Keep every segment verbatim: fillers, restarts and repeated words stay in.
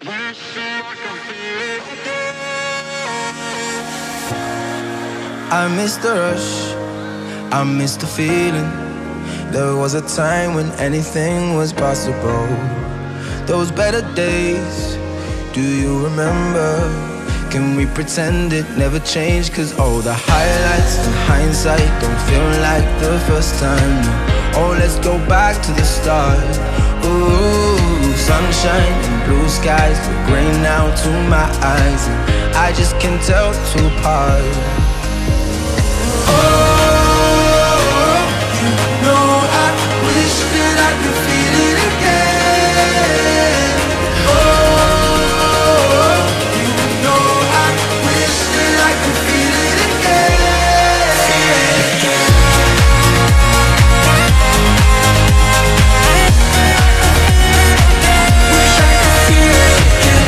I miss the rush, I miss the feeling. There was a time when anything was possible. Those better days, do you remember? Can we pretend it never changed? Cause all the highlights in hindsight don't feel like the first time. Oh, let's go back to the start. Ooh, sunshine and blue skies look grey now to my eyes, and I just can't tell the two apart. Oh, you know I wish that I could feel it again. Oh, you know I wish that I could feel it Wish I could feel it again.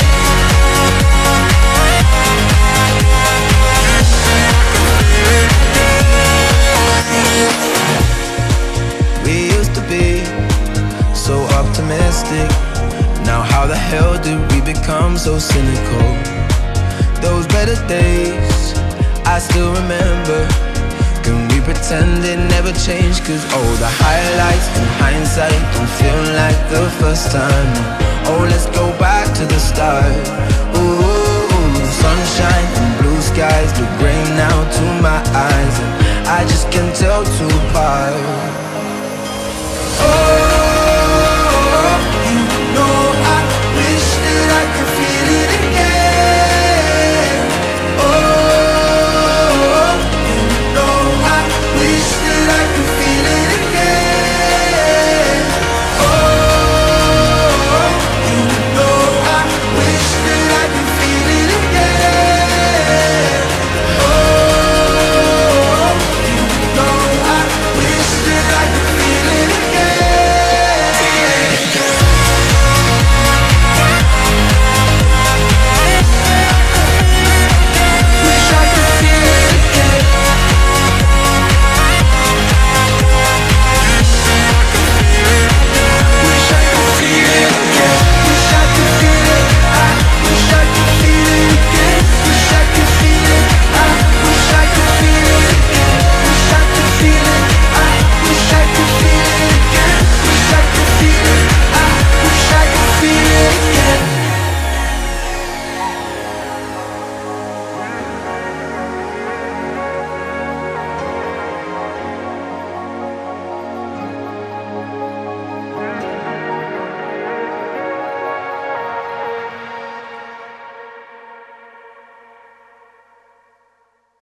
We used to be so optimistic. Now how the hell did we become so cynical? Those better days, I still remember. Can we pretend it never changed? Cause all the highlights in hindsight don't feel like the first time. Oh, let's go back to the start.